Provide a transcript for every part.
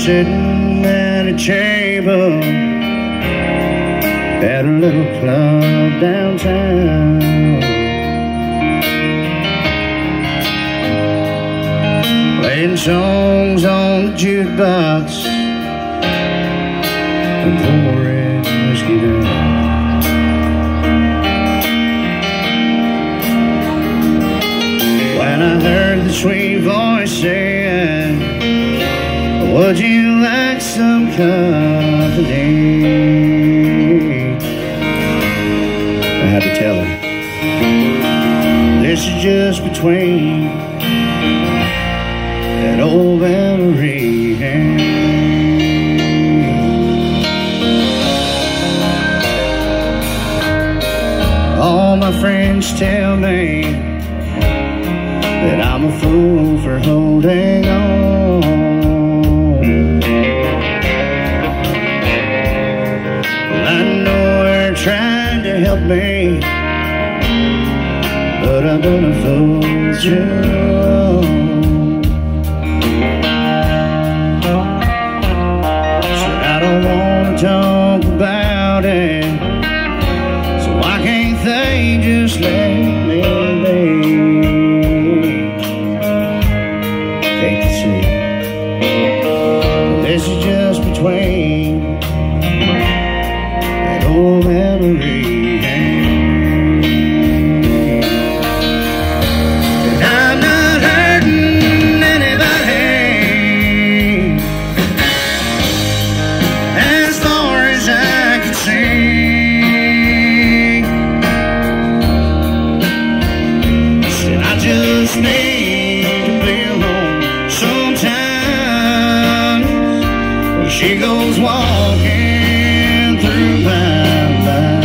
sitting at a table at a little club downtown. Playing songs on the jukebox and pouring whiskey down. When I heard the sweet voice saying, would you like some company? I had to tell her, this is just between that old memory and all my friends tell me that I'm a fool for holding on. I know they're trying to help me, but I've done a fool's job. Said I don't want to talk about it, so why can't they just let me be? Hate to see this is just between that old memory. And I'm not hurting anybody as far as I can see. Said I just need to be alone sometimes when she goes walking through my mind.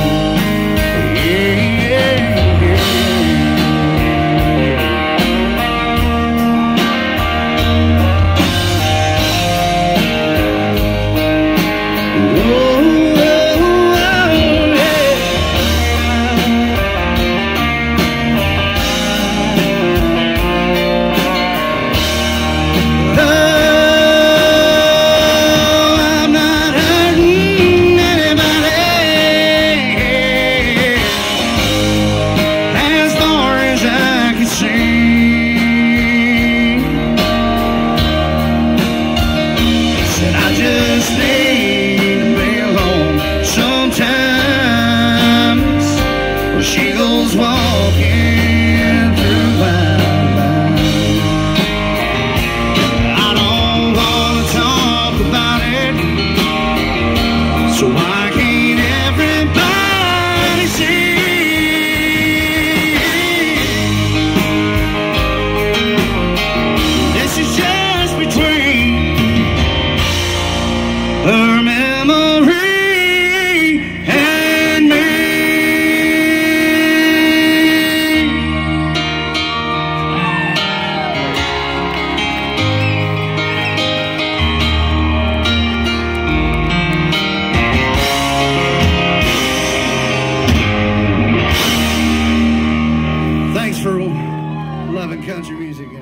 She goes walking through my mind. I don't want to talk about it, so why can't everybody see? This is just between her memory and me. Thanks for loving country music.